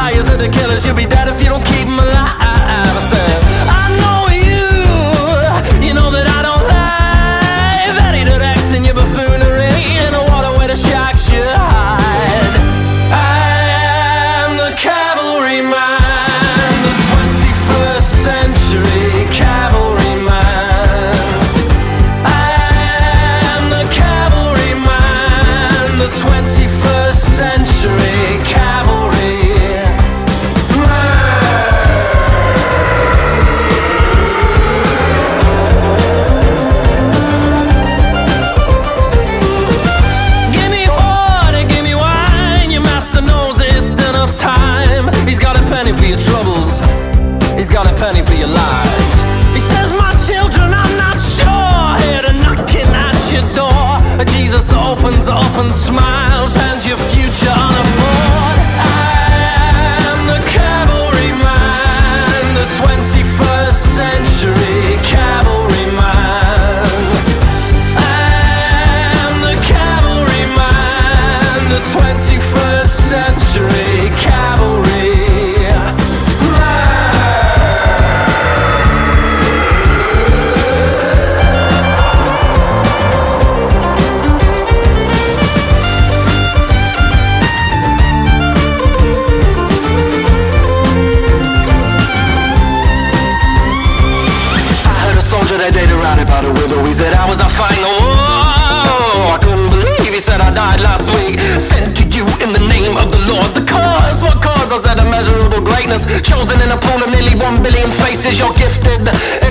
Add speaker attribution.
Speaker 1: liars and the killers. You'll be dead if you don't keep them alive. I said, I know you know that I don't lie. Ready to act in your buffoonery in a water where the sharks should hide. I am the cavalryman, the 21st century cavalryman. I am the cavalryman, the 21st century cavalry. Give me water, give me wine. Your master knows it's dinner time. He's got a penny for your troubles, he's got a penny for your lies. He says, my children, I'm not sure, here to knocking at your door. Jesus opens up and smiles, hands your future on a board. I am the cavalryman, the 21st century cavalryman. I am the cavalryman, the 21st century cavalry. That day to ride about a widow, he said I was a final. Oh, I couldn't believe he said I died last week. Sent to you in the name of the Lord. The cause, what cause? I said immeasurable greatness, chosen in a pool of nearly 1 billion faces. You're gifted